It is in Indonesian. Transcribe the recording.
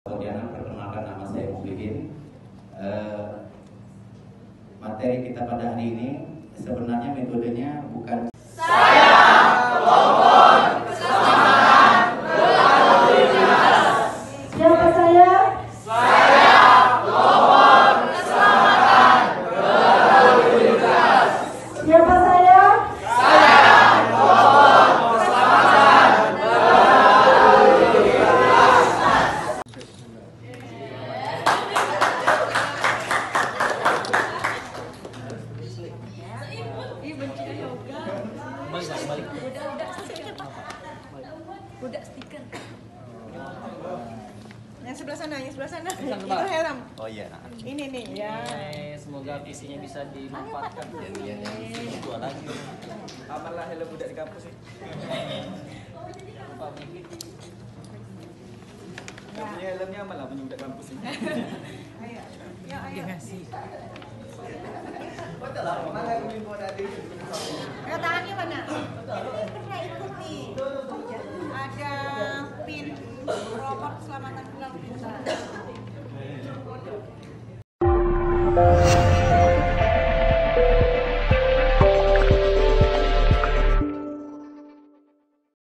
Kemudian perkenalkan, nama saya Muhyiddin. Materi kita pada hari ini sebenarnya metodenya bukan siapa saya? Saya kelompok keselamatan berlalu lintas. Siapa saya? Saya kelompok keselamatan berlalu lintas. Udah stiker. Yang sebelah sana, yang sebelah sana. Yang Itu sebelah. helm. oh iya. Ini nih. Ya. Semoga visinya bisa dimanfaatkan. Dua lagi. Apalah helm budak di kampus sih. Lupa mikir. Punya helmnya aman lah punya budak kampus sih. Ayo. Ya, ayo. Ya, tangannya mana? Pernah ikut nih. Ada pin robot keselamatan berlalu lintas.